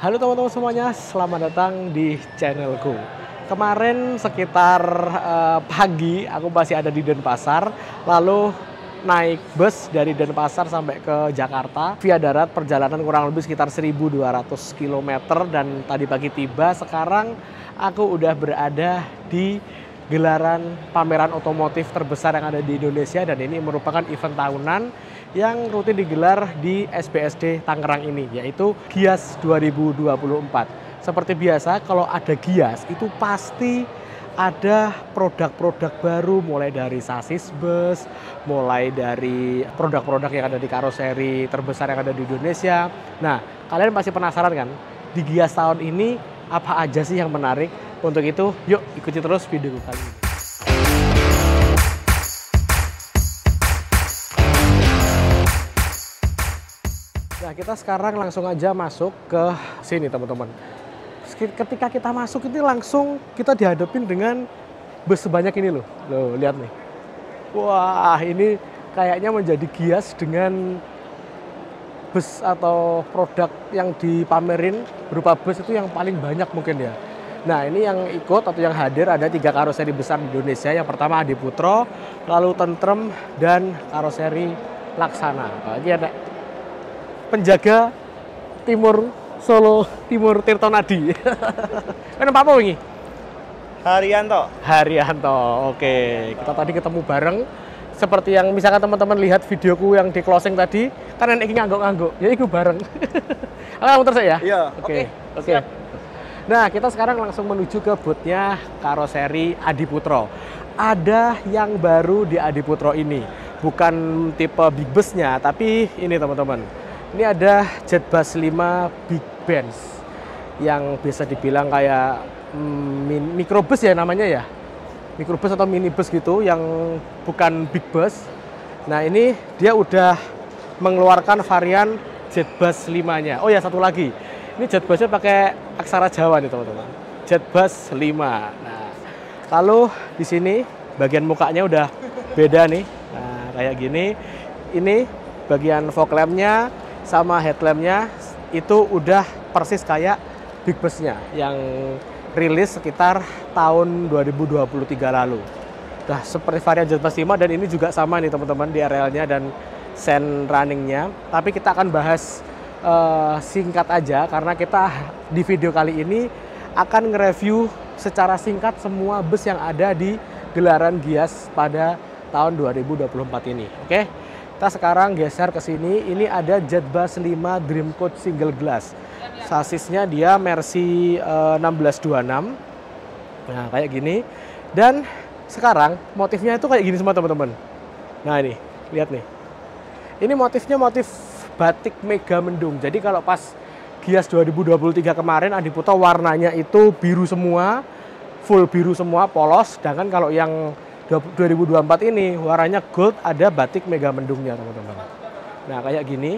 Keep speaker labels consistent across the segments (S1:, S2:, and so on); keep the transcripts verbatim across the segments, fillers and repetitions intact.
S1: Halo teman-teman semuanya, selamat datang di channelku. Kemarin sekitar uh, pagi aku masih ada di Denpasar, lalu naik bus dari Denpasar sampai ke Jakarta via darat, perjalanan kurang lebih sekitar seribu dua ratus kilometer, dan tadi pagi tiba. Sekarang aku udah berada di gelaran pameran otomotif terbesar yang ada di Indonesia, dan ini merupakan event tahunan yang rutin digelar di S B S D Tangerang ini, yaitu Gias dua ribu dua puluh empat. Seperti biasa, kalau ada Gias itu pasti ada produk-produk baru, mulai dari sasis bus, mulai dari produk-produk yang ada di karoseri terbesar yang ada di Indonesia. Nah, kalian pasti penasaran kan, di Gias tahun ini apa aja sih yang menarik? Untuk itu, yuk ikuti terus video kali ini. Nah, kita sekarang langsung aja masuk ke sini, teman-teman. Ketika kita masuk ini langsung kita dihadapin dengan bus sebanyak ini loh. Loh, lihat nih. Wah, ini kayaknya menjadi Gias dengan bus atau produk yang dipamerin berupa bus itu yang paling banyak mungkin ya. Nah, ini yang ikut atau yang hadir ada tiga karoseri besar di Indonesia. Yang pertama Adiputro, lalu Tentrem, dan karoseri Laksana. Nah, ini ada penjaga Timur Solo Timur Tirtonadi. Kan apa ini?
S2: Haryanto.
S1: Haryanto. Oke, kita tadi ketemu bareng. Seperti yang misalkan teman-teman lihat videoku yang di closing tadi, kan enek iki ngangguk-ngangguk. Ya iku bareng. Kamu muter saya ya?
S2: Iya.
S1: Oke. Oke. Nah, kita sekarang langsung menuju ke booth-nya karoseri Adiputro. Ada yang baru di Adiputro ini. Bukan tipe big bus-nya, tapi ini teman-teman. Ini ada Jetbus lima Big Benz yang bisa dibilang kayak mm, mikrobus ya namanya ya. Mikrobus atau minibus gitu yang bukan big bus. Nah, ini dia udah mengeluarkan varian Jetbus lima-nya. Oh ya, satu lagi. Ini Jetbusnya pakai aksara Jawa nih, teman-teman. Jetbus lima. Nah, lalu di sini bagian mukanya udah beda nih. Nah, kayak gini. Ini bagian fog lamp-nya sama headlamp-nya itu udah persis kayak big bus-nya yang rilis sekitar tahun dua ribu dua puluh tiga lalu. Nah, seperti varian Jetbus lima, dan ini juga sama nih teman-teman di arealnya dan sen running-nya. Tapi kita akan bahas uh, singkat aja karena kita di video kali ini akan nge-review secara singkat semua bus yang ada di gelaran Gias pada tahun dua ribu dua puluh empat ini. Oke? Kita sekarang geser ke sini. Ini ada Jetbus lima Dream Coach Single Glass. Sasisnya dia Mercy uh, enam belas dua puluh enam. Nah, kayak gini. Dan sekarang motifnya itu kayak gini semua, teman-teman. Nah, ini, lihat nih. Ini motifnya motif batik Mega Mendung. Jadi kalau pas Gias dua ribu dua puluh tiga kemarin Adiputro warnanya itu biru semua, full biru semua, polos. Sedangkan kalau yang dua ribu dua puluh empat ini warnanya gold, ada batik Mega Mendungnya, teman-teman. Nah, kayak gini.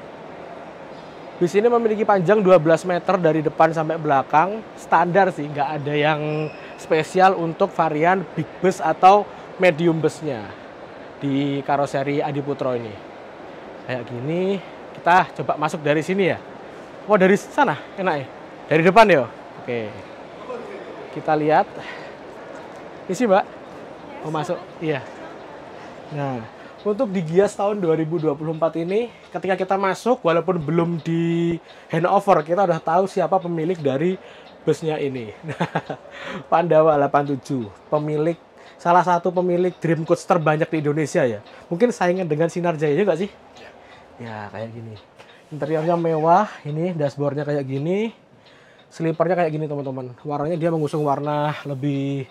S1: Bus ini memiliki panjang dua belas meter dari depan sampai belakang. Standar sih, nggak ada yang spesial untuk varian big bus atau medium busnya di karoseri Adiputro ini. Kayak gini. Kita coba masuk dari sini ya. Oh, dari sana enak ya? Dari depan ya? Oke. Kita lihat. Ini sih, Mbak. Mau masuk? Iya. Nah, untuk di Gias tahun dua ribu dua puluh empat ini, ketika kita masuk, walaupun belum di handover, kita udah tahu siapa pemilik dari busnya ini. Nah, Pandawa delapan tujuh, pemilik, salah satu pemilik Dream Coach terbanyak di Indonesia ya. Mungkin saingan dengan Sinarjaya juga sih? Ya, kayak gini. Interiornya mewah, ini dashboardnya kayak gini. Slipernya kayak gini, teman-teman. Warnanya dia mengusung warna lebih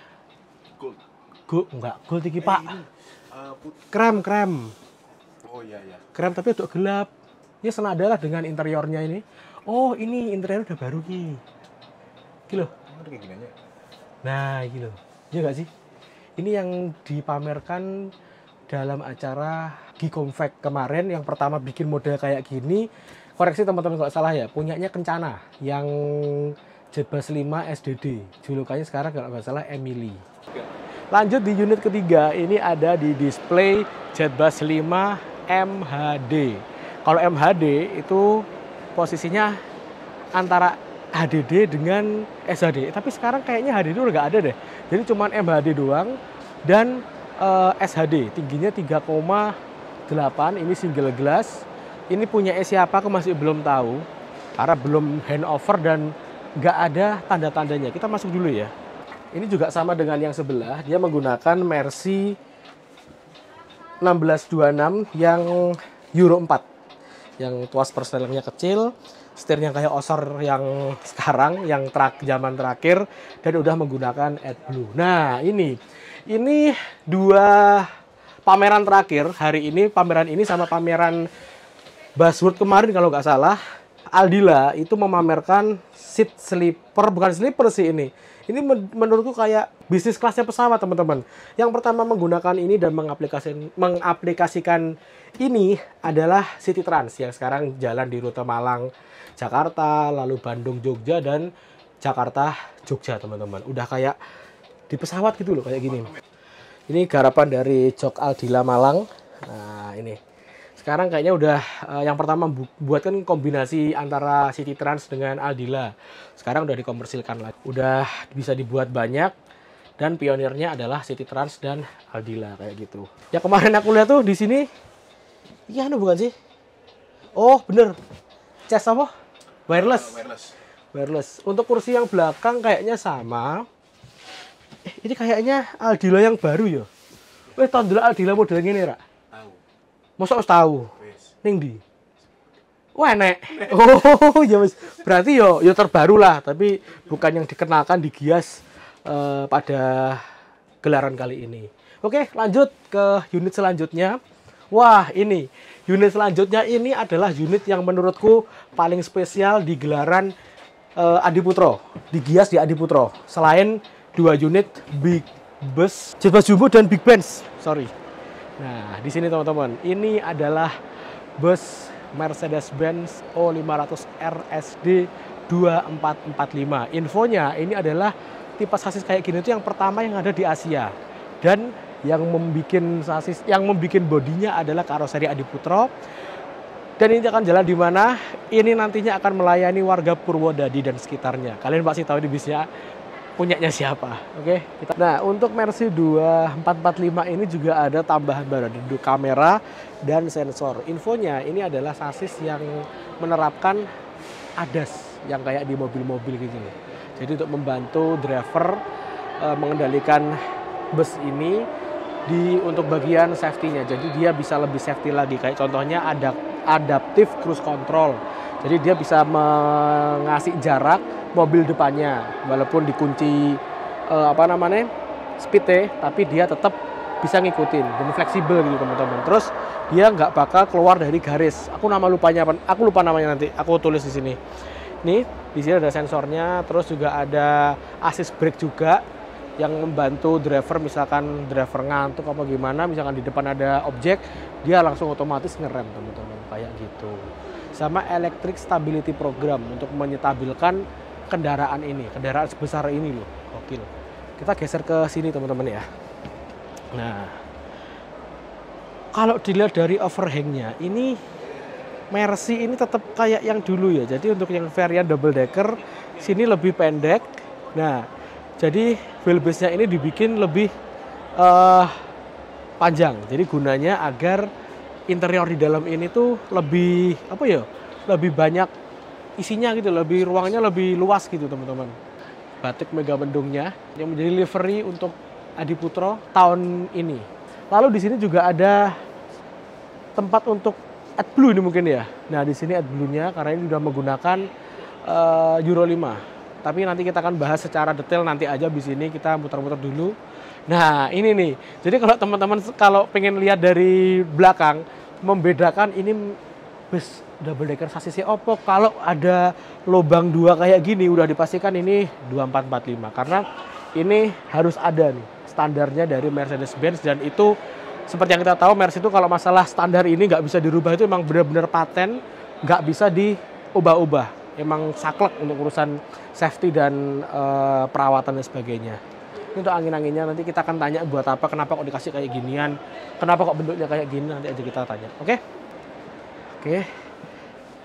S1: Gold, enggak, gold iki, Pak. Krem, krem.
S2: Oh iya iya.
S1: Krem tapi agak gelap. Ini senada lah dengan interiornya ini. Oh, ini interior udah baru nih. Gila.
S2: Kayak gini aja.
S1: Nah, gitu. Iya enggak sih? Ini yang dipamerkan dalam acara Gikomfect kemarin, yang pertama bikin model kayak gini. Koreksi teman-teman kalau salah ya, punyanya Kencana yang Jetbus lima S D D. Julukannya sekarang kalau nggak salah Emily. Lanjut di unit ketiga, ini ada di display Jetbus lima M H D. Kalau M H D itu posisinya antara H D D dengan S H D. Tapi sekarang kayaknya H D D udah nggak ada deh. Jadi cuman M H D doang dan uh, S H D. Tingginya tiga koma delapan, ini single glass. Ini punya siapa aku masih belum tahu. Karena belum handover dan nggak ada tanda-tandanya. Kita masuk dulu ya. Ini juga sama dengan yang sebelah. Dia menggunakan Mercy enam belas dua puluh enam yang Euro empat. Yang tuas persnelernya kecil, setirnya kayak Osor yang sekarang, yang terak, zaman terakhir, dan udah menggunakan AdBlue. Nah ini, ini dua pameran terakhir hari ini, pameran ini sama pameran Buzzword kemarin kalau nggak salah, Aldila itu memamerkan seat sleeper, bukan sleeper sih ini. Ini menurutku kayak bisnis kelasnya pesawat, teman-teman. Yang pertama menggunakan ini dan mengaplikasikan, mengaplikasikan ini adalah City Trans yang sekarang jalan di rute Malang, Jakarta, lalu Bandung, Jogja, dan Jakarta, Jogja, teman-teman. Udah kayak di pesawat gitu loh, kayak gini. Ini garapan dari Jok Aldila Malang. Nah, ini. Sekarang kayaknya udah uh, yang pertama bu buatkan kombinasi antara City Trans dengan Aldila. Sekarang udah dikomersilkan lagi. Udah bisa dibuat banyak dan pionirnya adalah City Trans dan Aldila kayak gitu. Ya kemarin aku lihat tuh di sini. Iya, anu bukan sih? Oh, bener. Cas apa? Wireless.
S2: Wireless.
S1: Wireless. Untuk kursi yang belakang kayaknya sama. Eh, ini kayaknya Aldila yang baru ya. Weh, tahun dulu Aldila modelnya ini, Ra. Masa harus tahu? Ning di. Wah, nek. Oh, ya wis. Berarti yo yo terbaru lah, tapi bukan yang dikenalkan di Gias uh, pada gelaran kali ini. Oke, lanjut ke unit selanjutnya. Wah, ini. Unit selanjutnya ini adalah unit yang menurutku paling spesial di gelaran uh, Adiputro, di Gias di Adiputro. Selain dua unit Big Bus, Jet Bus Jumbo dan Big Benz. Sorry. Nah, di sini teman-teman, ini adalah bus Mercedes-Benz O lima ratus R S D dua empat empat lima. Infonya, ini adalah tipe sasis kayak gini itu yang pertama yang ada di Asia. Dan yang membuat sasis, yang membuat bodinya adalah karoseri Adiputro. Dan ini akan jalan di mana? Ini nantinya akan melayani warga Purwodadi dan sekitarnya. Kalian pasti tahu di bisnya punyanya siapa, oke? Kita. Nah, untuk Mercy dua empat empat lima ini juga ada tambahan baru, ada kamera dan sensor. Infonya ini adalah sasis yang menerapkan A D A S yang kayak di mobil-mobil gitu. Jadi untuk membantu driver e, mengendalikan bus ini di untuk bagian safety-nya. Jadi dia bisa lebih safety lagi. Kayak contohnya ada adaptive cruise control. Jadi dia bisa mengasih jarak mobil depannya, walaupun dikunci uh, apa namanya speed, tapi dia tetap bisa ngikutin dan fleksibel gitu teman-teman. Terus dia nggak bakal keluar dari garis. Aku nama lupanya apa? Aku lupa namanya nanti. Aku tulis di sini. Nih di sini ada sensornya. Terus juga ada assist brake juga yang membantu driver, misalkan driver ngantuk apa gimana, misalkan di depan ada objek, dia langsung otomatis ngerem teman-teman kayak gitu. Sama electric stability program untuk menyetabilkan kendaraan ini, kendaraan sebesar ini loh, gokil. Kita geser ke sini teman-teman ya. Nah, kalau dilihat dari overhangnya, ini Mercy ini tetap kayak yang dulu ya. Jadi untuk yang varian double decker, sini lebih pendek. Nah, jadi wheelbase-nya ini dibikin lebih uh, panjang. Jadi gunanya agar interior di dalam ini tuh lebih apa ya? Lebih banyak isinya gitu, lebih ruangnya lebih luas gitu teman-teman. Batik mega mendungnya yang menjadi livery untuk Adiputro tahun ini. Lalu di sini juga ada tempat untuk AdBlue ini mungkin ya. Nah di sini AdBlue-nya karena ini sudah menggunakan uh, Euro lima. Tapi nanti kita akan bahas secara detail nanti aja di sini, kita muter-muter dulu. Nah ini nih. Jadi kalau teman-teman kalau pengen lihat dari belakang, membedakan ini bus double decker sasisnya Oppo. Kalau ada lubang dua kayak gini udah dipastikan ini dua empat empat lima karena ini harus ada nih standarnya dari Mercedes-Benz. Dan itu seperti yang kita tahu Mercy itu kalau masalah standar ini nggak bisa dirubah, itu emang benar-benar paten, nggak bisa diubah-ubah, emang saklek untuk urusan safety dan uh, perawatan dan sebagainya. Ini untuk angin-anginnya nanti kita akan tanya buat apa, kenapa kok dikasih kayak ginian, kenapa kok bentuknya kayak gini, nanti aja kita tanya. Oke? Oke.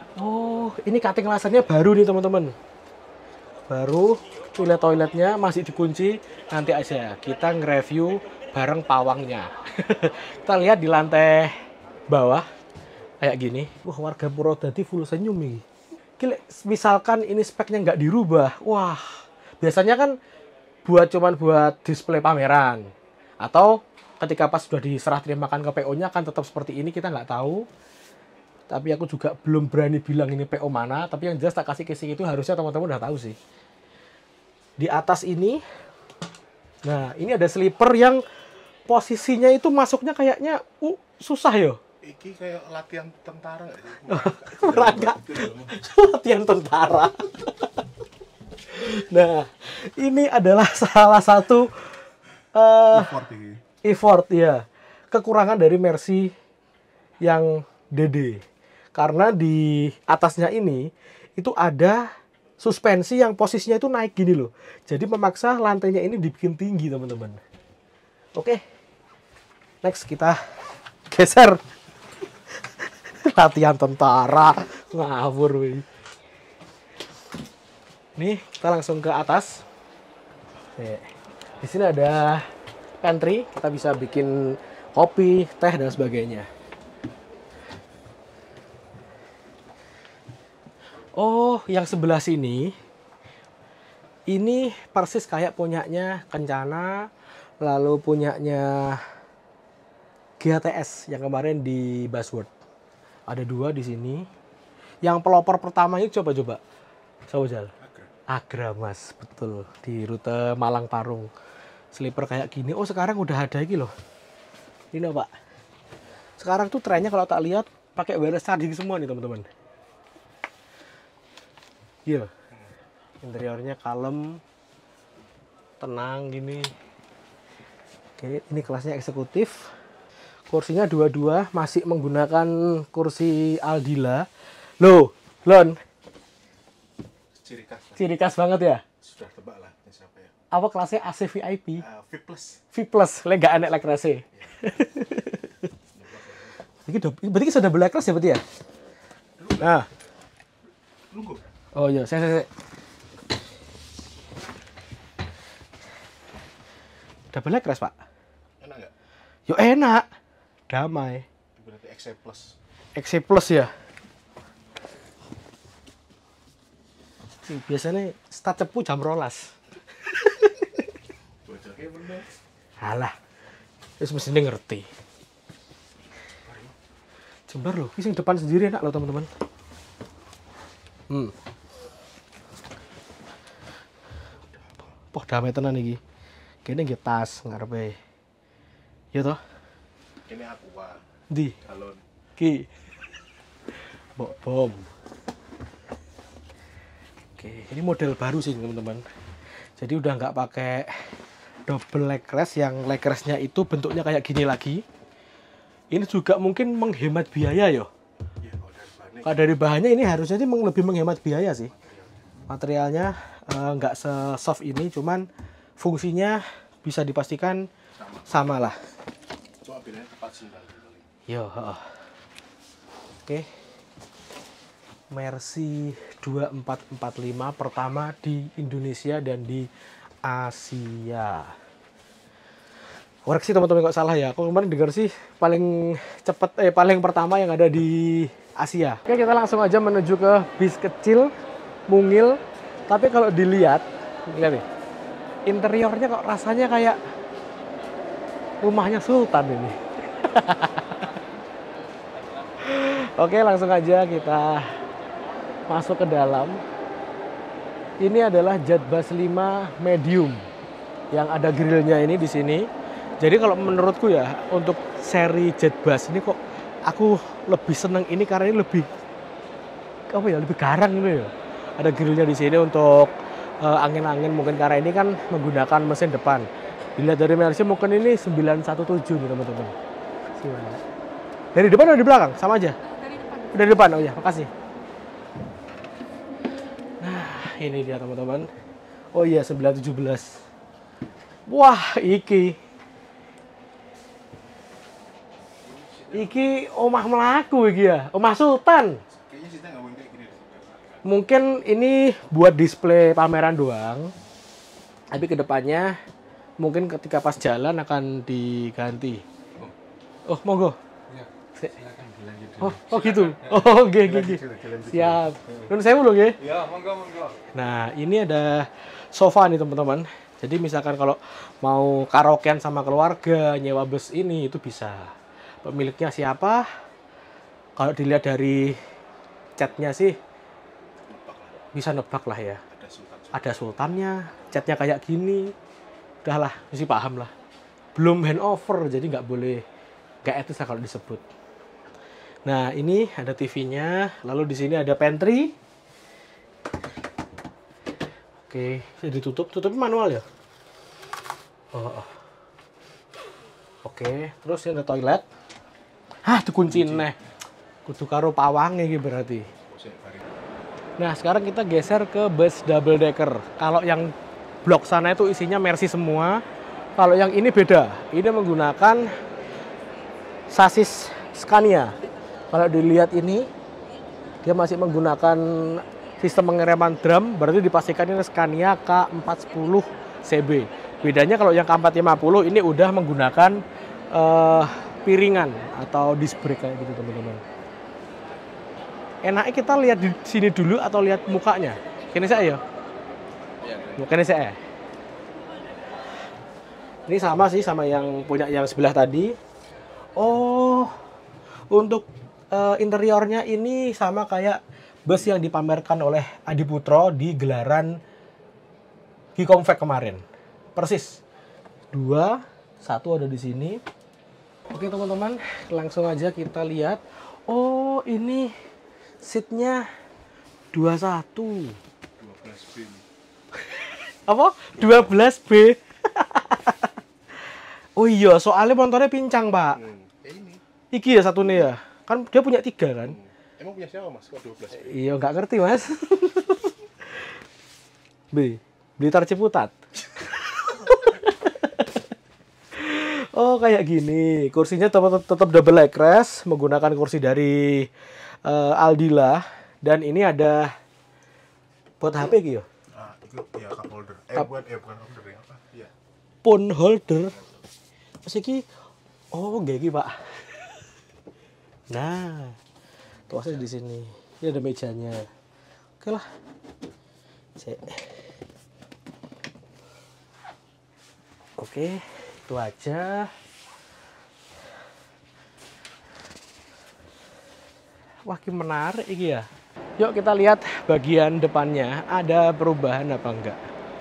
S1: Oh, ini cutting lasernya baru nih teman-teman. Baru, toilet-toiletnya masih dikunci. Nanti aja kita nge-review bareng pawangnya. Kita lihat di lantai bawah kayak gini. Wah, warga Purwodadi full senyum nih. Gila, misalkan ini speknya nggak dirubah, wah, biasanya kan buat cuman buat display pameran. Atau ketika pas sudah diserah terimakan ke P O-nya kan tetap seperti ini, kita nggak tahu. Tapi aku juga belum berani bilang ini P O mana. Tapi yang jelas tak kasih casing itu harusnya teman-teman udah tahu sih. Di atas ini, nah ini ada sleeper yang posisinya itu masuknya kayaknya uh, susah ya.
S2: Iki kayak latihan tentara nggak sih?
S1: Rangka latihan tentara. Nah, ini adalah salah satu uh,
S2: Effort ini.
S1: effort ya. Kekurangan dari Mercy yang D D. Karena di atasnya ini itu ada suspensi yang posisinya itu naik gini loh. Jadi memaksa lantainya ini dibikin tinggi, teman-teman. Oke. Next kita geser. Latihan tentara. Ngawur weh. Nih, kita langsung ke atas. Oke. Di sini ada pantry, kita bisa bikin kopi, teh dan sebagainya. Oh, yang sebelah sini, ini persis kayak punyanya Kencana, lalu punyanya G H T S yang kemarin di Buzzword. Ada dua di sini. Yang pelopor pertama ini coba-coba. Coba jalan. Agra, Mas, betul, di rute Malang Parung. Sleeper kayak gini. Oh, sekarang udah ada lagi loh. Ini Pak. Sekarang tuh trennya kalau tak lihat pakai wireless charging semua nih, teman-teman. Iya, interiornya kalem, tenang gini. Oke, ini kelasnya eksekutif. Kursinya dua-dua masih menggunakan kursi Aldila. Loh, Lon.
S2: Ciri khas.
S1: Ciri khas banget ya.
S2: Sudah tebak lah ini siapa ya?
S1: Apa kelasnya A C V I P?
S2: Uh, V plus.
S1: V plus, lega anek like rase. Ini berarti sudah black class ya berarti ya? Nah.
S2: Nunggu.
S1: Oh iya, saya, saya, saya. Double leg rest, Pak.
S2: Enak nggak?
S1: Yo enak. Damai.
S2: Berarti X C plus.
S1: X C plus ya. Nih, biasanya start cepu jam rolas.
S2: Bocornya bener.
S1: Alah. Terus mesti ngerti. Jembar loh, ini yang depan sendiri enak loh teman-teman. Hmm. Poh damai tenan iki. Kene nggih tas ngarepe. Ya toh?
S2: Ini aqua.
S1: Ndi?
S2: Galon.
S1: Ki. Bok bom. Oke, ini model baru sih teman-teman. Jadi udah nggak pakai double leg rest, yang leg restnya itu bentuknya kayak gini lagi. Ini juga mungkin menghemat biaya yo.
S2: Iya, kalau dari bahannya.
S1: Kalau dari bahannya ini harusnya sih lebih menghemat biaya sih. Materialnya eh, nggak se-soft ini, cuman fungsinya bisa dipastikan
S2: Sama.
S1: sama lah.
S2: Cuma bedanya tepat sendal.
S1: Yo, oh. Oke. Mercy dua empat empat lima pertama di Indonesia dan di Asia. Koreksi teman-teman kok salah ya. Aku kemarin dengar sih paling cepat eh paling pertama yang ada di Asia. Oke, kita langsung aja menuju ke bis kecil mungil. Tapi kalau dilihat, lihat nih. Interiornya kok rasanya kayak rumahnya Sultan ini. Oke, langsung aja kita masuk ke dalam. Ini adalah Jatbus lima medium yang ada grillnya ini di sini. Jadi kalau menurutku ya, untuk seri Jatbus ini kok aku lebih seneng ini karena ini lebih apa ya, lebih garang gitu ya. Ada grillnya di sini untuk angin-angin uh, mungkin karena ini kan menggunakan mesin depan. Dilihat dari Mercy mungkin ini sembilan satu tujuh nih teman-teman. Dari depan atau di belakang? Sama aja? Dari depan. Dari depan, oh ya, makasih. Nah, ini dia teman-teman. Oh iya, sembilan tujuh belas. Wah, iki. Iki omah melaku iki ya, omah Sultan.
S2: Kayaknya sih nggak mungkin kayak
S1: Mungkin ini buat display pameran doang. Tapi kedepannya mungkin ketika pas jalan akan diganti. Oh, monggo.
S2: Ya,
S1: Si-
S2: silakan dilanjut dulu.
S1: Oh, oh gitu. Oh, oke, oke, oke.
S2: Dilanjut dulu, dilanjut dulu.
S1: Siap. Nun sewu lho nggih.
S2: Ya, monggo monggo.
S1: Nah, ini ada sofa nih teman-teman. Jadi misalkan kalau mau karaokean sama keluarga, nyewa bus ini itu bisa. Pemiliknya siapa? Kalau dilihat dari catnya sih
S2: Nebak lah.
S1: bisa nebak lah ya.
S2: Ada sultan.
S1: Ada sultannya, catnya kayak gini. Udahlah, mesti paham lah. Belum handover, jadi nggak boleh, nggak etis lah kalau disebut. Nah, ini ada T V-nya. Lalu di sini ada pantry. Oke, ini ditutup. Tutupnya manual ya? Oh, oh. Oke, terus ini ada toilet. Hah, dikunci neh. Kudu karo pawange iki berarti.
S2: Kosek bareng.
S1: Nah, sekarang kita geser ke bus double decker. Kalau yang blok sana itu isinya Mercy semua. Kalau yang ini beda. Ini menggunakan sasis Scania. Kalau dilihat ini, dia masih menggunakan sistem pengereman drum. Berarti dipastikan ini Scania K empat sepuluh C B. Bedanya kalau yang K empat lima puluh ini udah menggunakan eh, piringan atau disc brake kayak gitu teman-teman. Enaknya kita lihat di sini dulu atau lihat mukanya? Kini saya ya?
S2: Ya,
S1: Mukanya saya. Ini sama sih sama yang punya yang sebelah tadi. Oh, untuk eh, interiornya ini sama kayak bus yang dipamerkan oleh Adi Putro di gelaran Gikomfek kemarin. Persis. Dua, satu ada di sini. Oke teman-teman, langsung aja kita lihat. Oh, ini seatnya dua puluh satu.
S2: dua belas B.
S1: Apa? dua belas B. Oh iya, soalnya motornya pincang, Pak.
S2: Hmm. Eh ini.
S1: Iki ya satunya ya. Kan dia punya tiga kan?
S2: Hmm. Emang punya siapa Mas? Kok dua belas B?
S1: Iya, nggak ngerti, Mas. B. Blitar Ciputat. Oh, kayak gini. Kursinya tetap, tetap double legress, menggunakan kursi dari eh, Aldila. Dan ini ada buat H P gitu ya?
S2: Ah, itu ya cup holder. Eh,
S1: Cup.
S2: bukan, eh bukan holder ya apa? Iya.
S1: Phone holder. Terus iki, oh kayak gini Pak. Nah, tuasnya di sini. Ini ada mejanya. Oke lah. Cek. Oke, itu aja. Wah, ini menarik iki ya. Yuk kita lihat bagian depannya. Ada perubahan apa enggak?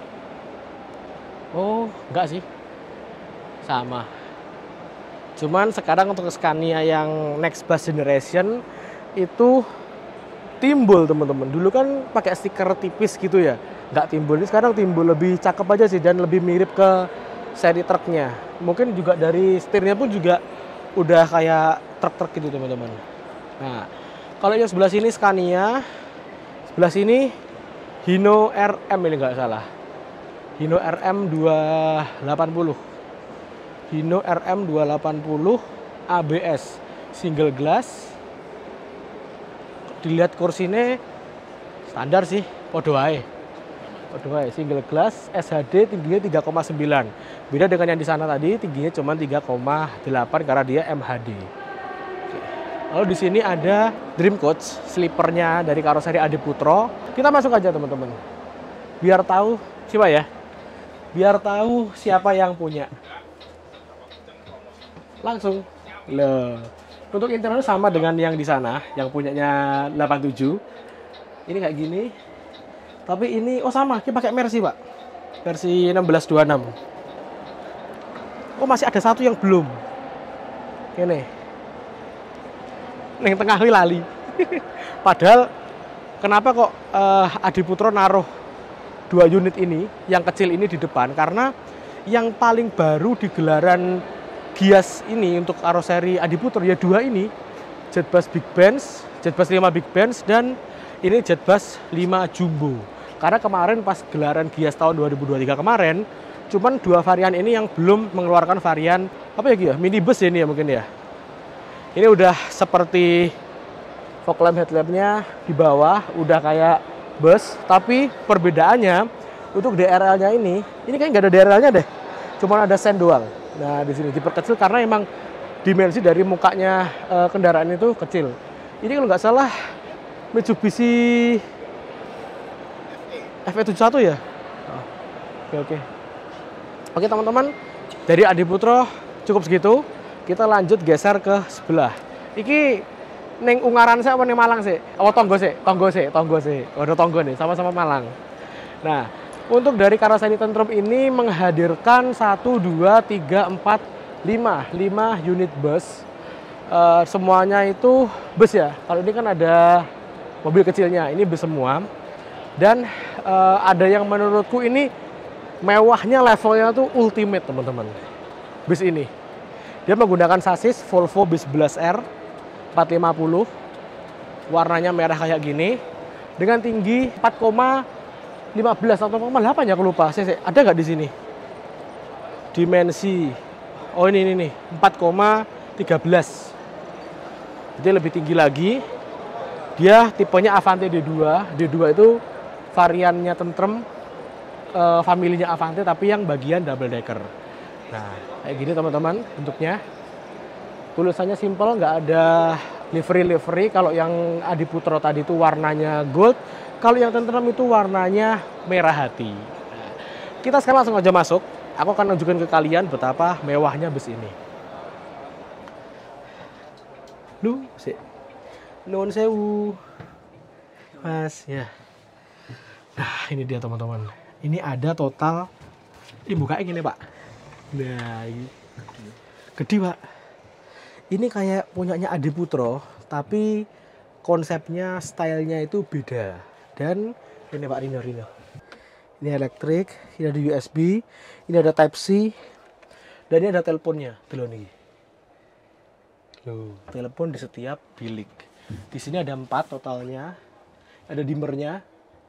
S1: Oh, enggak sih. Sama. Cuman sekarang untuk Scania yang next bus generation itu timbul teman-teman. Dulu kan pakai stiker tipis gitu ya, nggak timbul. Ini sekarang timbul, lebih cakep aja sih dan lebih mirip ke seri truknya. Mungkin juga dari setirnya pun juga udah kayak truk-truk gitu teman-teman. Nah, kalau yang sebelah sini Scania, sebelah sini Hino R M ini nggak salah. Hino R M dua delapan puluh. Hino R M dua delapan puluh A B S single glass. Dilihat kursinya standar sih, podo ae. Podo ae single glass S H D tingginya tiga koma sembilan. Beda dengan yang di sana tadi tingginya cuma tiga koma delapan karena dia M H D. Oke. Lalu di sini ada Dream Coach, sleepernya dari karoseri Adi Putro. Kita masuk aja teman-teman. Biar tahu siapa ya? Biar tahu siapa yang punya. Langsung. Loh. Untuk interior sama dengan yang di sana, yang punyanya delapan tujuh. Ini kayak gini. Tapi ini oh sama, kita pakai Mercy, Pak. Versi enam belas dua puluh enam. Oh, masih ada satu yang belum. Ini. Neng tengah wi lali. Padahal kenapa kok uh, Adi Putro naruh dua unit ini, yang kecil ini di depan? Karena yang paling baru di gelaran Gias ini untuk karoseri Adi Putro ya dua ini, Jetbus Big Benz, Jetbus lima Big Benz, dan ini Jetbus lima Jumbo. Karena kemarin pas gelaran Gias tahun dua ribu dua puluh tiga kemarin, cuman dua varian ini yang belum mengeluarkan varian apa ya Gia? Minibus ya ini ya mungkin ya. Ini udah seperti Fog lamp headlampnya di bawah udah kayak bus, tapi perbedaannya untuk D R L-nya ini, ini kayak nggak ada D R L-nya deh, cuma ada sen doang. Nah di sini diperkecil karena emang dimensi dari mukanya e, kendaraan itu kecil. Ini kalau nggak salah Mitsubishi F E tujuh puluh satu ya. Oh, oke oke. Oke teman-teman, dari Adiputro cukup segitu. Kita lanjut geser ke sebelah. Iki neng Ungaran saya apa neng Malang sih? Oh Tonggo sih, Tonggo sih, Tonggo sih. Oh, ada Tonggo nih, sama-sama Malang. Nah, untuk dari Karoseri Tentrum ini menghadirkan satu, dua, tiga, empat, lima, lima unit bus. Uh, semuanya itu bus ya. Kalau ini kan ada mobil kecilnya, ini bus semua. Dan uh, ada yang menurutku ini mewahnya levelnya tuh ultimate teman-teman. Bus ini. Dia menggunakan sasis Volvo Bis sebelas R empat lima puluh. Warnanya merah kayak gini. Dengan tinggi empat koma lima belas atau empat koma delapan ya, aku lupa. Saya, ada nggak di sini? Dimensi. Oh ini ini nih, empat koma tiga belas. Jadi lebih tinggi lagi. Dia tipenya Avante D dua. D dua itu variannya Tentrem, uh, familinya Avante tapi yang bagian double decker. Nah, kayak gini teman-teman bentuknya. Tulisannya simple, nggak ada livery-livery. Kalau yang Adiputro tadi itu warnanya gold, kalau yang Tentrem itu warnanya merah hati. Nah, kita sekarang langsung aja masuk. Aku akan tunjukkan ke kalian betapa mewahnya bus ini. Lu, sih. Nuwun sewu. Mas, ya. Nah, ini dia teman-teman. Ini ada total, ini bukanya gini Pak. Nah, ini. Gede Pak. Ini kayak punyanya Adiputro, tapi konsepnya, stylenya itu beda. Dan ini Pak Rino Rino. Ini elektrik, ini ada U S B, ini ada Type C, dan ini ada teleponnya. Tuh nih. Loh, telepon di setiap bilik. Di sini ada empat totalnya. Ada dimmernya.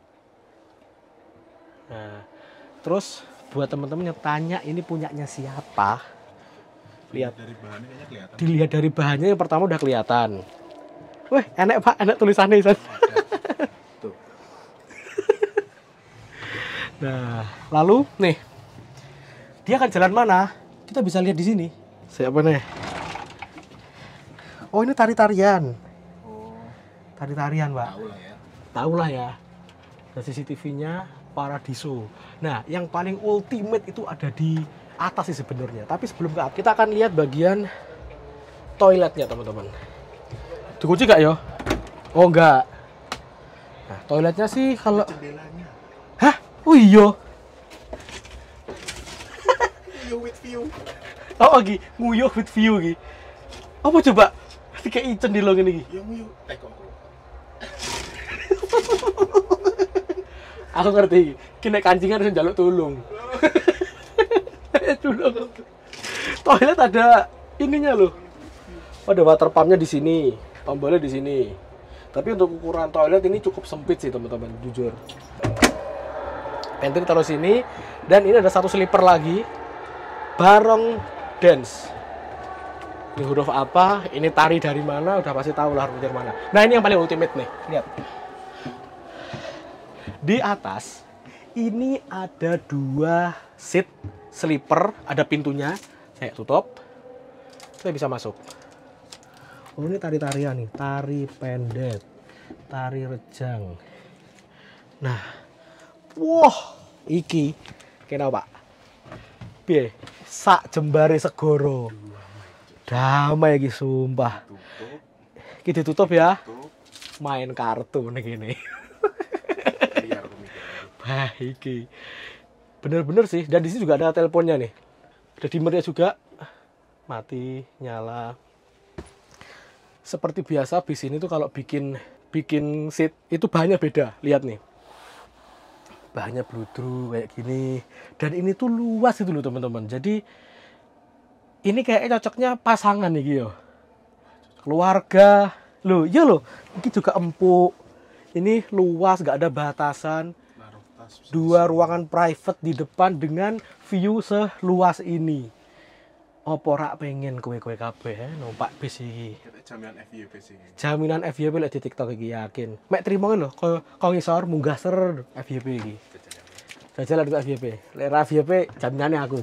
S1: Nah, terus buat teman-teman yang tanya ini punyanya siapa, lihat
S2: dari bahannya kayaknya kelihatan.
S1: Dilihat dari bahannya yang pertama udah kelihatan. Weh, enak Pak, enak tulisannya Isan.
S2: Tuh.
S1: Nah, lalu nih, dia akan jalan mana? Kita bisa lihat di sini. Siapa nih? Oh, ini tari-tarian.
S2: Oh,
S1: Tari-tarian Pak.
S2: tahu lah ya.
S1: Tahu lah ya. Dan C C T V-nya Paradiso. Nah, yang paling ultimate itu ada di atas sih sebenarnya. Tapi sebelum ke atas, kita akan lihat bagian toiletnya, teman-teman. Dikunci nggak ya? Oh, enggak. Nah, toiletnya sih kalau...
S2: Jendelanya.
S1: Hah? Oh iya.
S2: View with view.
S1: Oh, lagi nguyuh with view lagi. Apa coba? Kayak icen di lo gini.
S2: Ya view. Eh kok aku.
S1: Aku ngerti, kena kancingan harus jaluk tulung. Tulung. Toilet ada ininya loh. Ada water pumpnya di sini, tombolnya di sini. Tapi untuk ukuran toilet ini cukup sempit sih teman-teman, jujur. Pantry taruh sini, dan ini ada satu slipper lagi, Barong Dance. Ini huruf apa? Ini tari dari mana? Udah pasti tahu lah huruf dari mana. Nah ini yang paling ultimate nih, lihat. Di atas ini ada dua seat sleeper, ada pintunya. Saya tutup, saya bisa masuk. Oh ini tari-tarian nih, tari pendek, tari rejang. Nah, wah, iki kenapa Pak? Piye? Sak jembare segoro. Damai iki sumpah. Kita tutup ya. Main kartu nih gini. Wah, iki bener-bener sih. Dan di sini juga ada teleponnya nih. Ada dimmernya juga. Mati, nyala. Seperti biasa bis ini tuh kalau bikin bikin seat itu bahannya beda. Lihat nih. Bahannya bludru kayak gini. Dan ini tuh luas itu loh teman-teman. Jadi ini kayaknya cocoknya pasangan nih yo. Keluarga. Loh, iya loh. Ini juga empuk. Ini luas, gak ada batasan. Dua ruangan private di depan dengan view seluas ini. Opo rak pengen kowe-kowe kabeh eh, numpak bis iki.
S2: Kita jaminan F Y P sih.
S1: Jaminan F Y P lek di TikTok iki yakin. Mek trimo lho, kok kok ngisor munggah ser F Y P iki. Jajalan F Y P. Lek ra F Y P jaminannya aku.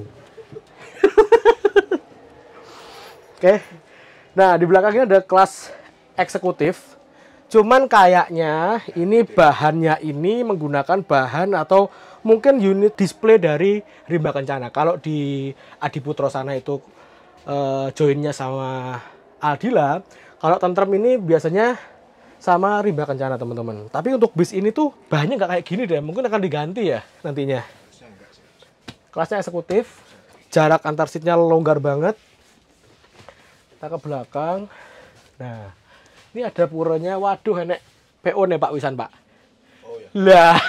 S1: Oke. Nah, di belakangnya ada kelas eksekutif. Cuman kayaknya ini bahannya ini menggunakan bahan atau mungkin unit display dari Rimba Kencana. Kalau di Adiputro sana itu uh, joinnya sama Aldila. Kalau Tentrem ini biasanya sama Rimba Kencana teman-teman. Tapi untuk bis ini tuh bahannya nggak kayak gini deh. Mungkin akan diganti ya nantinya. Kelasnya eksekutif. Jarak antar seatnya longgar banget. Kita ke belakang. Nah, ini ada puronya. Waduh, enek P O nih Pak Wisan Pak.
S2: Oh ya.
S1: Lah.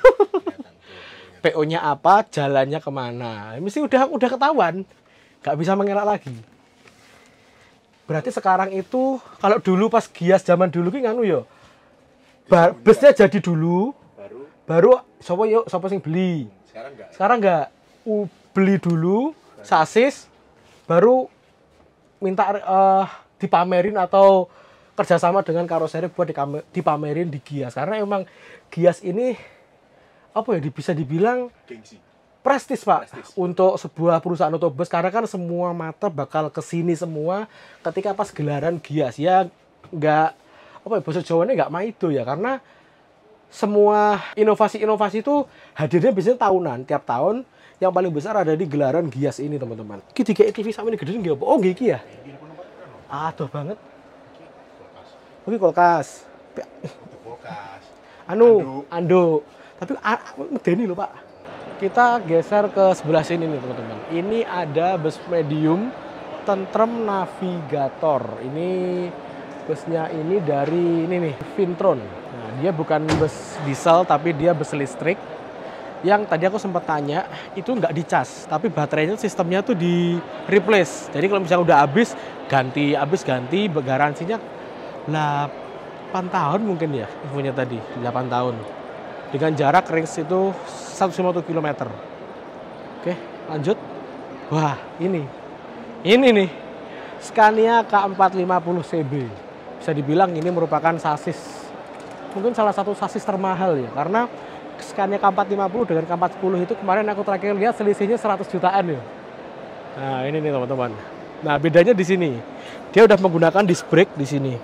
S1: P O-nya apa, jalannya kemana. Mesti udah udah ketahuan. Nggak bisa mengelak lagi. Berarti sekarang itu, kalau dulu pas Gias zaman dulu ki nganu yo. Bar, busnya jadi dulu. Baru. Baru sopo yuk, sopo sing beli.
S2: Sekarang enggak.
S1: Sekarang enggak. U, beli dulu, sasis, baru minta uh, dipamerin atau kerjasama dengan karoseri buat dipamerin di Gias. Karena emang Gias ini apa ya bisa dibilang
S2: gengsi.
S1: Prestis Pak
S2: Prestis.
S1: Untuk sebuah perusahaan otobus karena kan semua mata bakal ke sini semua ketika pas gelaran Gias ya nggak apa ya bahasa Jawanya nggak maido ya karena semua inovasi-inovasi itu hadirnya biasanya tahunan tiap tahun yang paling besar ada di gelaran Gias ini teman-teman. Kita tiga T V sama ini gede nggak? Oh nggak ya? Aduh banget. Oke kulkas.
S2: Kulkas.
S1: Anu, anduk. Tapi medeni loh Pak. Kita geser ke sebelah sini nih teman-teman. Ini ada bus medium Tentrem Navigator. Ini busnya ini dari ini nih, Vintron. Nah, dia bukan bus diesel tapi dia bus listrik. Yang tadi aku sempat tanya, itu nggak dicas, tapi baterainya sistemnya tuh di replace. Jadi kalau misalnya udah habis, ganti, habis ganti, garansinya delapan tahun mungkin ya, infonya tadi, delapan tahun. Dengan jarak range itu seratus lima puluh kilometer. Oke, lanjut. Wah, ini. Ini nih, Scania K empat lima puluh C B. Bisa dibilang ini merupakan sasis, mungkin salah satu sasis termahal ya, karena Scania K empat lima puluh dengan K empat sepuluh itu kemarin aku terakhir lihat selisihnya seratus jutaan ya. Nah, ini nih teman-teman. Nah, bedanya di sini. Dia udah menggunakan disc brake di sini.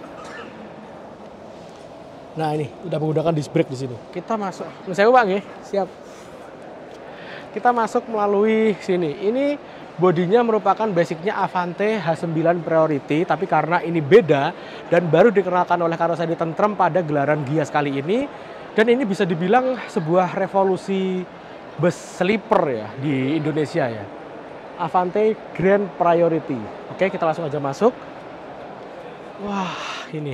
S1: Nah, ini udah menggunakan disc brake di sini. Kita masuk. Saya Bang ya, siap. Kita masuk melalui sini. Ini bodinya merupakan basicnya Avante H sembilan Priority, tapi karena ini beda dan baru dikenalkan oleh karoseri Tentrem pada gelaran Gias kali ini. Dan ini bisa dibilang sebuah revolusi bus sleeper ya di Indonesia ya. Avante Grand Priority. Oke, kita langsung aja masuk. Wah, ini.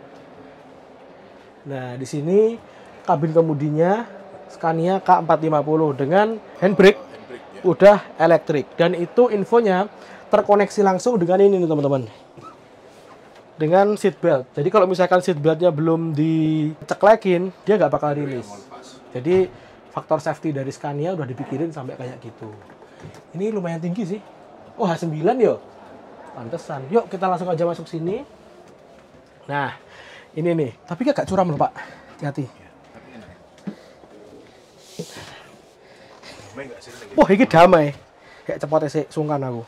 S1: Nah, di sini kabin kemudinya Scania K empat lima puluh dengan handbrake
S2: Handbrake, ya.
S1: udah elektrik. Dan itu infonya terkoneksi langsung dengan ini nih teman-teman. Dengan seat belt. Jadi kalau misalkan seat beltnya belum diceklekin, dia nggak bakal rilis. Jadi faktor safety dari Scania udah dipikirin sampai kayak gitu. Ini lumayan tinggi sih. Oh H sembilan yo. Pantesan. Yuk kita langsung aja masuk sini. Nah, ini nih. Tapi agak curam loh Pak. Hati-hati. Wah, ini damai. Kayak cepot sih sungkan aku.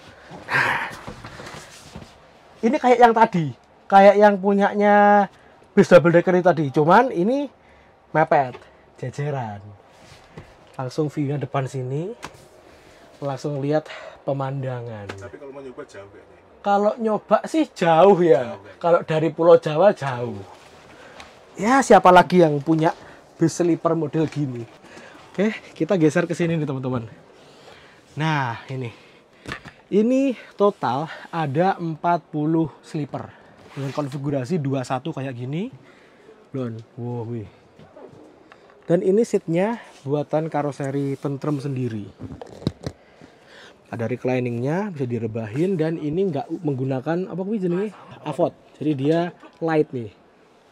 S1: Ini kayak yang tadi, kayak yang punyanya bis double decker tadi. Cuman ini mepet, jejeran. Langsung view-nya depan sini, langsung lihat pemandangan.
S2: Tapi kalau mau nyoba jauh kayaknya.
S1: Kalau nyoba sih jauh ya. Jauh, kalau dari Pulau Jawa jauh. Ya siapa lagi yang punya bis sleeper model gini? Oke, kita geser ke sini nih teman-teman. Nah ini. Ini total ada empat puluh sleeper dengan konfigurasi dua puluh satu kayak gini. Lon, wow, wih. Dan ini seatnya buatan karoseri Tentrem sendiri. Ada recliningnya, bisa direbahin dan ini nggak menggunakan apa sih jenisnya? Avot. Jadi dia light nih.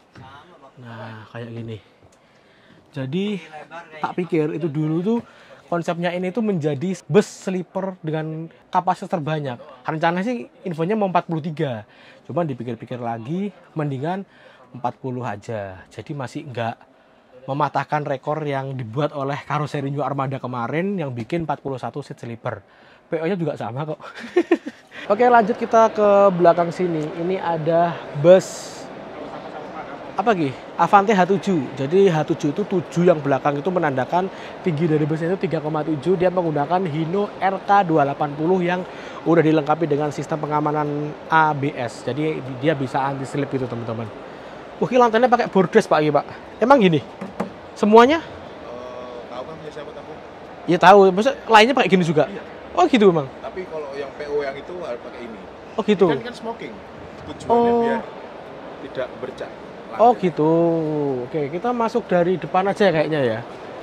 S1: Nah, kayak gini. Jadi tak pikir itu dulu tuh konsepnya ini tuh menjadi bus sleeper dengan kapasitas terbanyak. Rencananya sih infonya mau empat puluh tiga. Cuman dipikir-pikir lagi, mendingan empat puluh aja. Jadi masih nggak mematahkan rekor yang dibuat oleh karoseri New Armada kemarin yang bikin empat puluh satu seat sleeper. P O-nya juga sama kok. Oke, lanjut kita ke belakang sini. Ini ada bus apa lagi? Avante H tujuh. Jadi H tujuh itu tujuh yang belakang itu menandakan tinggi dari busnya itu tiga koma tujuh. Dia menggunakan Hino R K dua delapan nol yang udah dilengkapi dengan sistem pengamanan A B S. Jadi dia bisa anti slip gitu teman-teman. Wah, ini lantainya pakai bordes Pak, Pak. Emang gini? Semuanya?
S2: Uh, tahu kan punya siapa tahu?
S1: Ya tahu. Maksudnya lainnya pakai gini juga?
S2: Iya.
S1: Oh gitu memang.
S2: Tapi kalau yang P O yang itu harus pakai ini.
S1: Oh gitu.
S2: Ini kan kan smoking. Tujuannya
S1: Oh.
S2: biar tidak bercak.
S1: Oh gitu. Oke, kita masuk dari depan aja kayaknya ya.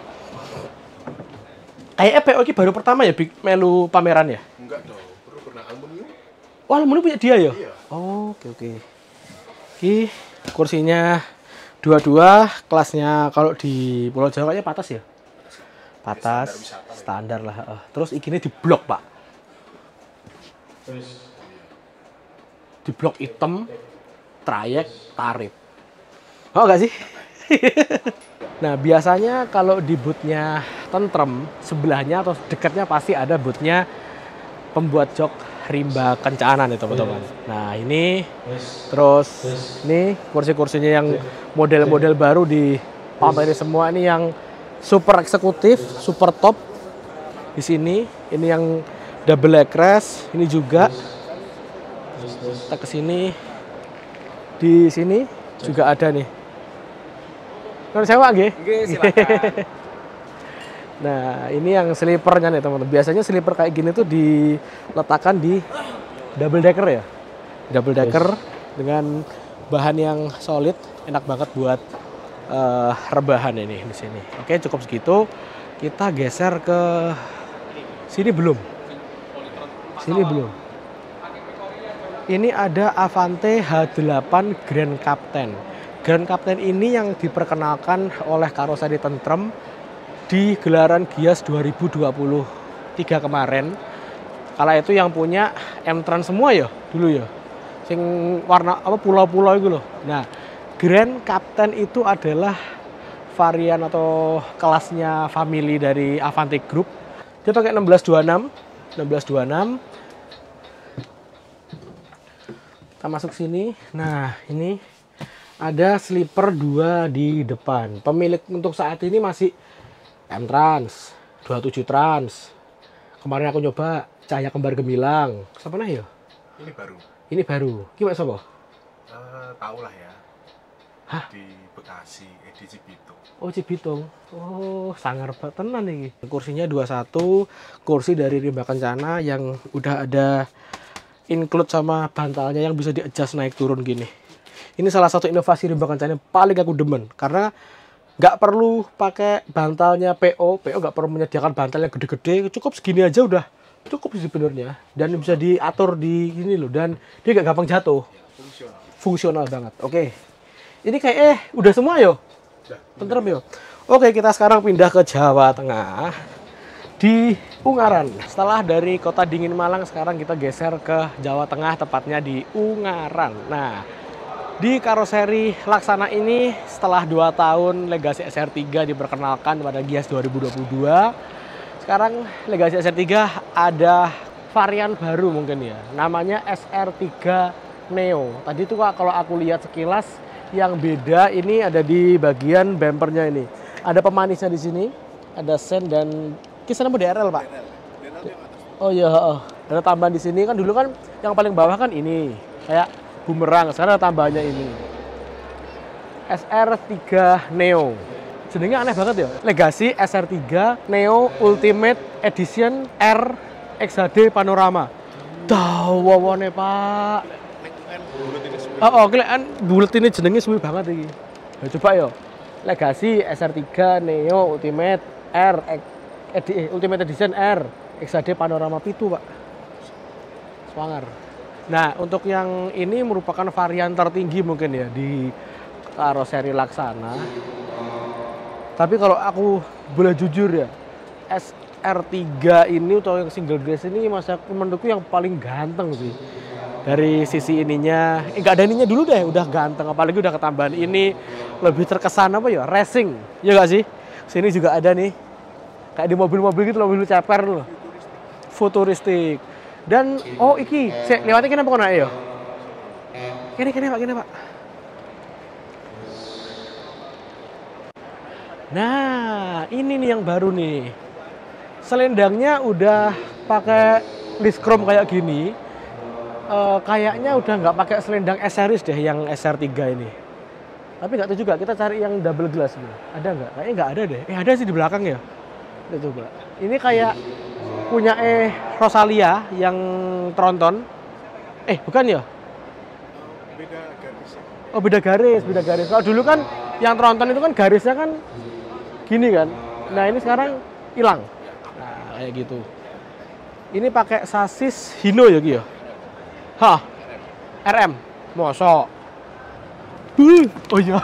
S1: Kayaknya P O ini baru pertama ya Big melu pameran ya?
S2: Enggak dong, perlu pernah aluminium.
S1: Wah, aluminium punya dia ya?
S2: Iya.
S1: Oh, oke oke. Ini kursinya dua-dua, kelasnya kalau di Pulau Jawa kayaknya patas ya? Patas,
S2: Standar wisata,
S1: standar lah. Eh, Terus ini di blok Pak. Di blok hitam, trayek, tarif. Oh nggak sih? Nah biasanya kalau di bootnya Tentrem, sebelahnya atau dekatnya pasti ada bootnya pembuat jok rimba kencanan ya teman-teman. Nah ini terus ini kursi-kursinya yang model-model baru di pamerin semua, ini yang super eksekutif, super top di sini. Ini yang double backrest, ini juga. Kita ke sini, di sini juga ada nih. Kan sewa nggih?
S2: Nggih, silakan.
S1: Nah, ini yang sleepernya nih teman-teman. Biasanya sleeper kayak gini tuh diletakkan di double decker ya. Double decker dengan bahan yang solid, enak banget buat uh, rebahan ini di sini. Oke, cukup segitu. Kita geser ke sini belum? Sini belum. Ini ada Avante H delapan Grand Captain. Grand Captain ini yang diperkenalkan oleh karoseri Tentrem di gelaran Gias dua ribu dua puluh tiga kemarin. Kala itu yang punya M-Trans semua ya dulu ya. Sing warna apa pulau-pulau itu loh. Nah, Grand Captain itu adalah varian atau kelasnya family dari Avante Group. Dia pakai enam belas dua puluh enam, enam belas dua puluh enam. Kita masuk sini. Nah, ini ada sleeper dua di depan. Pemilik untuk saat ini masih M-Trans, dua puluh tujuh Trans. Kemarin aku nyoba Cahaya Kembar Gemilang. Siapa nah ya?
S2: Ini baru.
S1: Ini baru. Gimana sopo?
S2: Uh, tahu lah ya.
S1: Hah?
S2: Di Bekasi, eh, di Cibitung.
S1: Oh, Cibitung. Oh, sangar banget tenan nih. Kursinya dua puluh satu, kursi dari Rimba Kencana yang udah ada include sama bantalnya yang bisa di-adjust naik turun gini. Ini salah satu inovasi Rimba Kencana yang paling aku demen karena nggak perlu pakai bantalnya P O, P O nggak perlu menyediakan bantal yang gede-gede, cukup segini aja udah cukup sih sebenarnya, dan bisa diatur di ini loh, dan dia nggak gampang jatuh,
S2: Fungsional.
S1: fungsional banget. Oke, ini kayak eh udah semua yo, Tentrem yo. Oke, kita sekarang pindah ke Jawa Tengah di Ungaran. Setelah dari kota dingin Malang, sekarang kita geser ke Jawa Tengah, tepatnya di Ungaran. Nah, di karoseri Laksana ini setelah dua tahun Legacy S R tiga diperkenalkan pada Gias dua ribu dua puluh dua. Sekarang Legacy S R tiga ada varian baru mungkin ya. Namanya S R tiga Neo. Tadi tuh kalau aku lihat sekilas yang beda ini ada di bagian bumpernya ini. Ada pemanisnya di sini, ada sen dan kisaran D R L, Pak. Oh iya, oh. Ada tambahan di sini kan, dulu kan yang paling bawah kan ini kayak bumerang, sekarang ada tambahannya ini. S R tiga Neo. Jenengnya aneh banget ya. Legacy S R tiga Neo Ultimate Edition R X H D Panorama. Dawane, Pak. Oh, oh kelihatan bulet ini jenengnya suwi banget iki. Nah, coba yo. Legacy S R tiga Neo Ultimate R Edi, Ultimate Edition R X H D Panorama pitu, Pak. Swanger. Nah, untuk yang ini merupakan varian tertinggi mungkin ya di karoseri Laksana. Tapi kalau aku boleh jujur ya, S R tiga ini atau yang single glass ini mas aku menurutku yang paling ganteng sih. Dari sisi ininya, eh, nggak ada ininya dulu deh, udah ganteng. Apalagi udah ketambahan ini, lebih terkesan apa ya, racing. Ya nggak sih? Sini juga ada nih, kayak di mobil-mobil gitu, mobil ceper loh. Futuristik. Dan, oh iki, saya lewatnya kenapa kok naik ya? Kene, kene pak, kene pak. Nah, ini nih yang baru nih. Selendangnya udah pakai list chrome kayak gini. Uh, kayaknya udah nggak pakai selendang S-series deh yang S R tiga ini. Tapi nggak tahu juga, kita cari yang double glass nih. Ada nggak? Kayaknya nggak ada deh. Eh ada sih di belakang ya. Kita coba. Ini kayak punya eh Rosalia yang Tronton. Eh bukan ya?
S2: Beda garis.
S1: Oh beda garis, beda garis. Kalau dulu kan yang Tronton itu kan garisnya kan gini kan. Nah ini sekarang hilang. Nah kayak gitu. Ini pakai sasis Hino ya Ki ya? Hah? R M? Mosok? Uh, oh iya.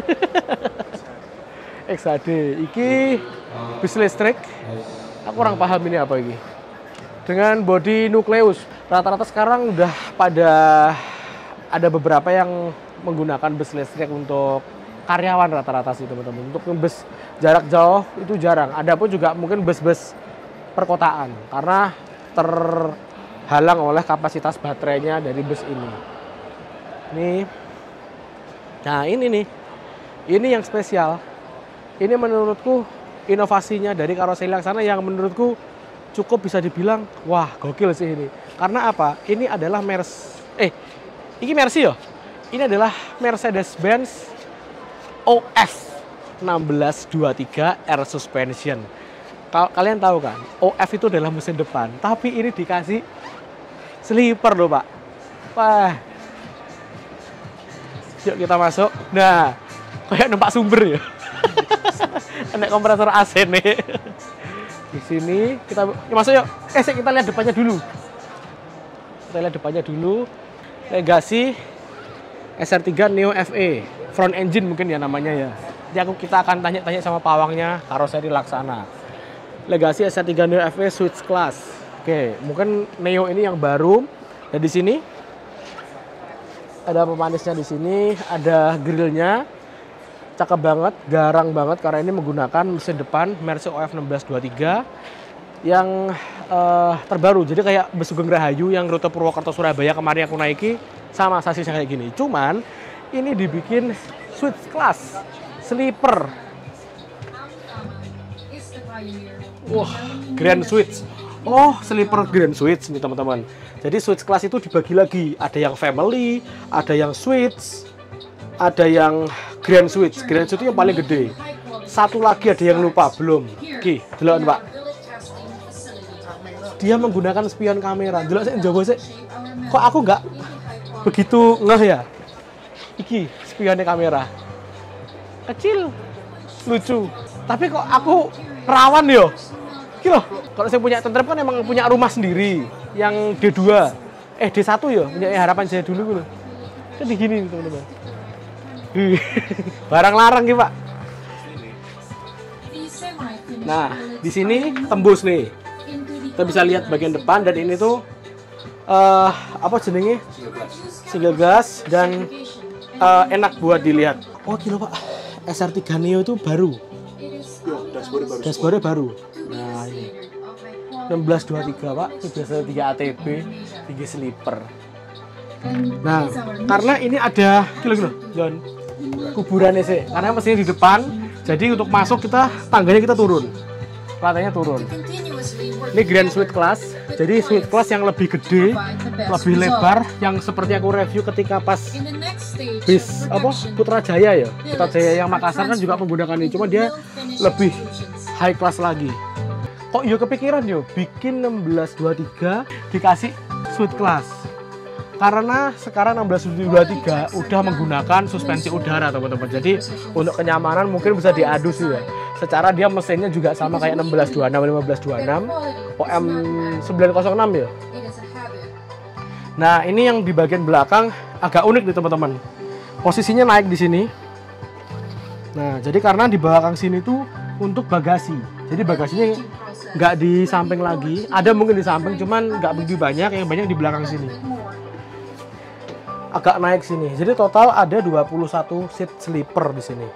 S1: X H D. Iki bis listrik. Aku kurang paham ini apa ini. Dengan bodi nukleus. Rata-rata sekarang udah pada ada beberapa yang menggunakan bus listrik untuk karyawan rata-rata sih teman-teman. Untuk bus jarak jauh itu jarang. Ada pun juga mungkin bus-bus perkotaan karena terhalang oleh kapasitas baterainya dari bus ini. Nih. Nah, ini nih. Ini yang spesial. Ini menurutku inovasinya dari karoseri Laksana yang menurutku cukup bisa dibilang wah, gokil sih ini. Karena apa? Ini adalah Mercedes eh ini Mercy ya? Ini adalah Mercedes-Benz O F enam belas dua puluh tiga R Suspension. Kalian tahu kan, O F itu adalah mesin depan, tapi ini dikasih sleeper loh Pak. Wah. Yuk kita masuk. Nah, kayak numpak sumber ya. Ada kompresor A C nih. Di sini kita ya masuk yuk. Eh, kita lihat depannya dulu. Kita lihat depannya dulu. Legacy S R tiga Neo F E. Front engine mungkin ya namanya ya. Jadi aku kita akan tanya-tanya sama pawangnya karoseri Laksana. Legacy S R tiga Neo F E Switch Class. Oke, mungkin Neo ini yang baru. Dan di sini ada pemanisnya di sini, ada grillnya. Cakep banget, garang banget karena ini menggunakan mesin depan Mercy O F enam belas dua puluh tiga yang uh, terbaru. Jadi kayak bus Sugeng Rahayu yang rute Purwokerto Surabaya kemarin aku naiki sama sasisnya kayak gini. Cuman ini dibikin switch class, sleeper. Wah, grand switch. Oh, sleeper grand switch nih teman-teman. Jadi switch class itu dibagi lagi. Ada yang family, ada yang switch, ada yang grand switch. Grand switch itu yang paling gede. Satu lagi ada yang lupa belum. Oke, deloken Pak. Dia menggunakan spion kamera. Delok sik njowo sik. Kok aku nggak begitu ngeh ya? Iki spionnya kamera. Kecil, lucu. Tapi kok aku rawan yo. Iki loh, kalau saya punya tentrem kan emang punya rumah sendiri yang D dua. Eh D satu ya, punya harapan saya dulu gitu. Kan digini teman-teman. Barang larang nih, Pak. Nah, di sini tembus nih. Kita bisa lihat bagian depan dan ini tuh uh, apa jenenge? Single glass dan uh, enak buat dilihat. Oh, gila, Pak. S R tiga Neo itu baru.
S2: Dashboard baru.
S1: Dashboardnya baru. Nah, ini enam belas dua puluh tiga, Pak. Itu biasanya tiga A T P, tiga sleeper. Nah, karena ini ada kilo-kilo, John. Kuburannya sih, karena mesinnya di depan, jadi untuk masuk kita tangganya kita turun, lantainya turun. Ini grand suite class, jadi suite class yang lebih gede, lebih lebar, yang seperti aku review ketika pas bis apa Putrajaya ya, Putrajaya yang Makassar kan juga menggunakan ini, cuma dia lebih high class lagi. Kok yo kepikiran yo bikin enam belas dua puluh tiga dikasih suite class? Karena sekarang enam belas dua puluh tiga udah menggunakan suspensi udara teman-teman. Jadi untuk kenyamanan mungkin bisa diadu sih ya. Secara dia mesinnya juga sama kayak enam belas dua puluh enam, lima belas dua puluh enam, O M sembilan nol enam ya. Nah ini yang di bagian belakang agak unik nih teman-teman. Posisinya naik di sini. Nah jadi karena di belakang sini tuh untuk bagasi. Jadi bagasinya nggak di samping lagi. Ada mungkin di samping, cuman nggak begitu banyak. Yang banyak di belakang sini. Agak naik sini. Jadi total ada dua puluh satu seat sleeper di sini.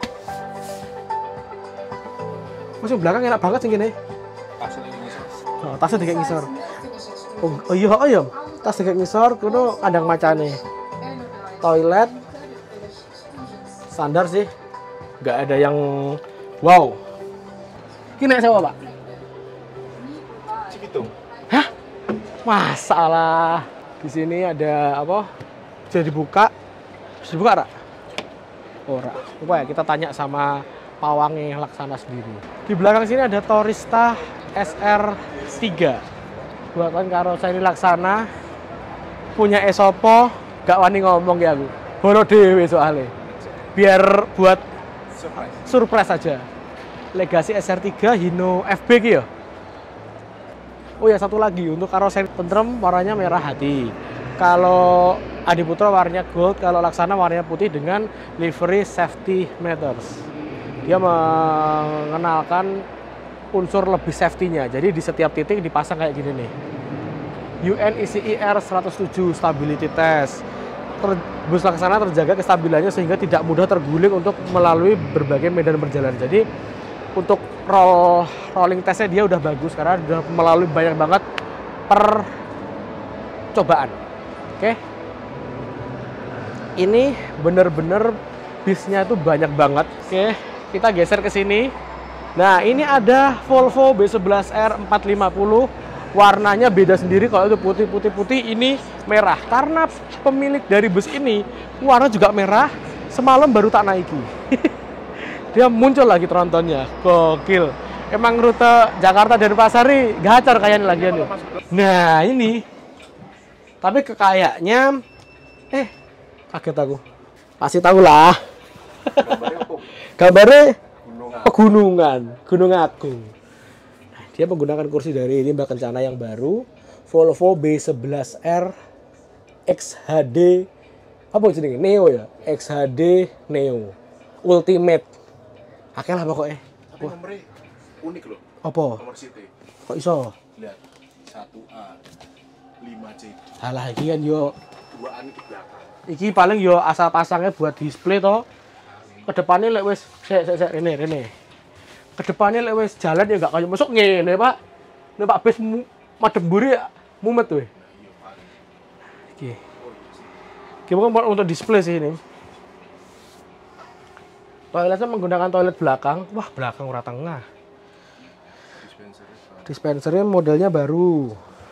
S1: Masih belakang enak banget sih gini. Oh, tasnya kayak ngisor. Oh, oh iya, oh iya. Tas kayak ngisor, kudu kandang macane. Toilet standar sih. Nggak ada yang wow. Ini naik sewa, Pak?
S2: Cibitung.
S1: Hah? Masalah. Di sini ada apa? Bisa dibuka. Bisa dibuka, Rak? Oh, Rak. Coba ya kita tanya sama pawangnya Laksana sendiri. Di belakang sini ada Torista S R tiga. Buatan karoseri Laksana. Punya Esopo. Gak wani ngomong ya aku. Bolo dewe soalnya. Biar buat
S2: Surprise.
S1: surprise aja. Legacy S R tiga Hino F B ya. Oh ya, satu lagi untuk karoseri tentrem warnanya merah hati. Kalau Adiputro warnanya gold, kalau Laksana warnanya putih dengan livery safety matters. Dia mengenalkan unsur lebih safety-nya. Jadi di setiap titik dipasang kayak gini nih. U N E C I R seratus tujuh stability test. Ter, bus Laksana terjaga kestabilannya sehingga tidak mudah terguling untuk melalui berbagai medan perjalanan. Jadi untuk roll rolling testnya dia udah bagus karena udah melalui banyak banget percobaan. Oke, ini bener-bener bisnya itu banyak banget. Oke, kita geser ke sini. Nah, ini ada Volvo B sebelas R empat lima nol. Warnanya beda sendiri, kalau itu putih-putih-putih, ini merah. Karena pemilik dari bus ini warna juga merah, semalam baru tak naiki. Dia muncul lagi trontonnya, gokil. Emang rute Jakarta dan Pasari gacor kayaknya lagi nih. Nah ini, tapi kekayaknya, eh kaget aku. Pasti tahu lah. Gambarnya pegunungan, Gunung Agung. Nah, dia menggunakan kursi dari ini Mbak Kencana yang baru, Volvo B sebelas R X H D, apa jenenge? Neo ya, X H D Neo Ultimate. Akeh lah pokoknya.
S2: Tapi nomornya unik loh.
S1: Apa?
S2: Nomor City.
S1: Kok iso?
S2: Lihat. satu A. lima C.
S1: Alah iki kan yo
S2: dua A di belakang.
S1: iki paling yo asal pasangnya buat display toh. Kedepannya lek wis sek sek sek rene rene. Kedepannya lek wis jalan ya enggak kayak masuk ngene, Pak. Nek Pak bis madem mburi mumet we. Iki. Gimana untuk display sih ini? Toiletnya menggunakan toilet belakang. Wah, belakang ora tengah. Dispensernya modelnya baru.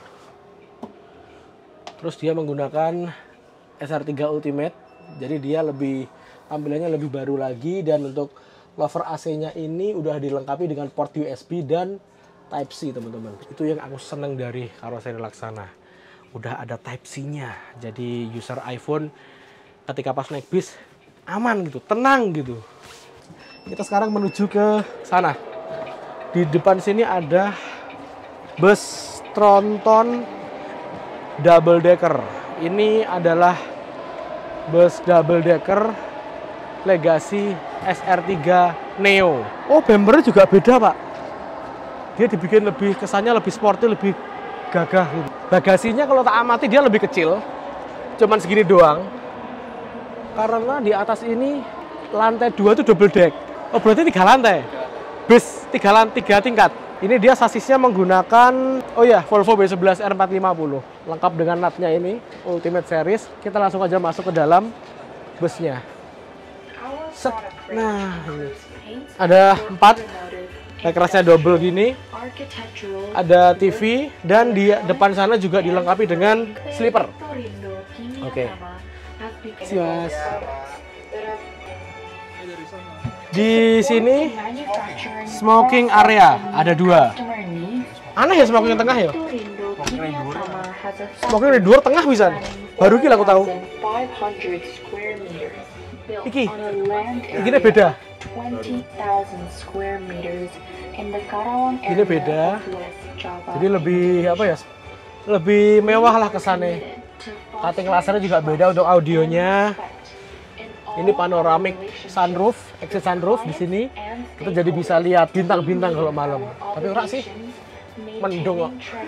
S1: Terus dia menggunakan S R tiga Ultimate. Jadi dia lebih tampilannya lebih baru lagi, dan untuk lover A C-nya ini udah dilengkapi dengan port U S B dan Type C, teman-teman. Itu yang aku seneng dari karoseri Laksana. Udah ada Type C-nya. Jadi user iPhone ketika pas naik bis aman gitu, tenang gitu. Kita sekarang menuju ke sana. Di depan sini ada bus tronton double decker. Ini adalah bus double decker Legacy S R tiga Neo. Oh, bumpernya juga beda, Pak. Dia dibikin lebih, kesannya lebih sporty, lebih gagah gitu. Bagasinya kalau tak amati dia lebih kecil. Cuman segini doang. Karena di atas ini lantai dua itu double deck. Oh, berarti tiga lantai. Bus tiga lantai, tiga tingkat. Ini dia sasisnya menggunakan, oh ya, Volvo B sebelas R empat lima nol. Lengkap dengan natnya ini, Ultimate Series. Kita langsung aja masuk ke dalam busnya. Set. Nah, ini. Ada empat. Backrestnya double gini. Ada T V, dan di depan sana juga dilengkapi dengan sleeper. Oke. Okay. Sias. Di sini smoking area ada dua. Aneh ya smoking tengah ya? Smoking di luar tengah bisa. Baru gila aku tahu. Iki, ini beda. Ini beda. Jadi lebih apa ya? Lebih mewah lah kesannya. Cutting lasernya juga beda untuk audionya. Ini panoramic sunroof, exit sunroof di sini. Kita jadi bisa lihat bintang-bintang kalau malam. Tapi ora sih. Mendung kok.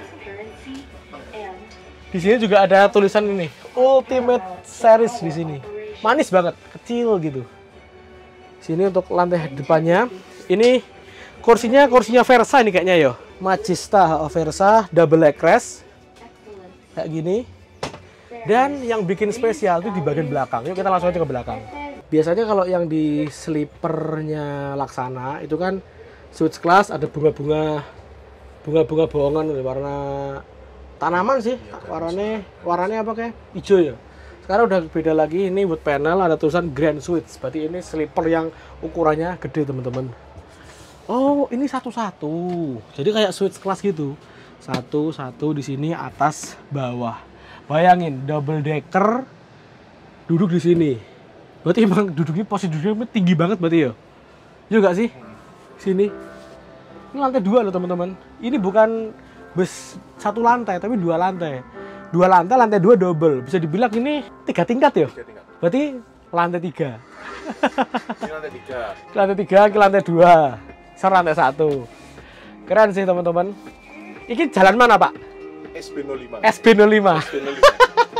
S1: Di sini juga ada tulisan ini, Ultimate Series di sini. Manis banget, kecil gitu. Sini untuk lantai depannya. Ini kursinya kursinya Versa ini kayaknya yo. Magista Versa double backrest. Kayak gini. Dan yang bikin spesial itu di bagian belakang. Yuk kita langsung aja ke belakang. Biasanya kalau yang di sleepernya Laksana itu kan switch class ada bunga-bunga bunga-bunga bohongan warna tanaman sih. Warnanya warnanya apa kayak hijau ya. Sekarang udah beda lagi, ini wood panel ada tulisan Grand Switch. Berarti ini sleeper yang ukurannya gede teman-teman. Oh, ini satu-satu. Jadi kayak switch class gitu. Satu-satu di sini atas bawah. Bayangin double decker duduk di sini. Berarti emang duduknya posisi duduknya tinggi banget berarti ya. Iya nggak sih? Sini. Ini lantai dua loh teman-teman. Ini bukan bus satu lantai tapi dua lantai. Dua lantai, lantai dua double. Bisa dibilang ini tiga tingkat ya? Tiga tingkat. Berarti lantai tiga.
S2: Ini lantai tiga.
S1: Lantai tiga ke lantai dua. Sekarang lantai satu. Keren sih teman-teman. Ini jalan mana Pak?
S2: S B nol lima.
S1: S B nol lima.
S2: S B nol lima.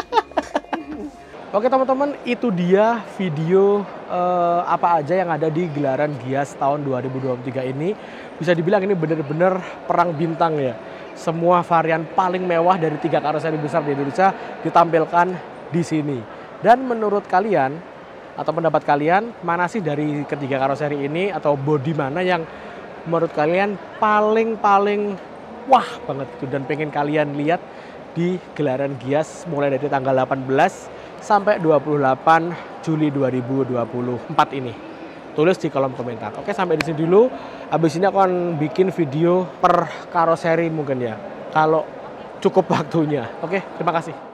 S1: Oke teman-teman, itu dia video eh, apa aja yang ada di gelaran Gias tahun dua ribu dua puluh tiga ini. Bisa dibilang ini benar-benar perang bintang ya. Semua varian paling mewah dari tiga karoseri besar di Indonesia ditampilkan di sini. Dan menurut kalian atau pendapat kalian, mana sih dari ketiga karoseri ini atau bodi mana yang menurut kalian paling-paling wah banget itu dan pengen kalian lihat di gelaran Gias mulai dari tanggal delapan belas sampai dua puluh delapan Juli dua ribu dua puluh empat ini. Tulis di kolom komentar. Oke, sampai di sini dulu. Habis ini aku akan bikin video per karoseri mungkin ya. Kalau cukup waktunya. Oke, terima kasih.